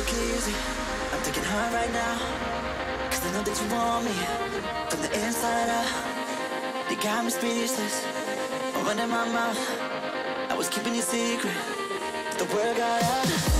took it easy. I'm taking hard right now, cause I know that you want me from the inside out. You got me speechless, I'm running my mouth. I was keeping you secret, but the word got out.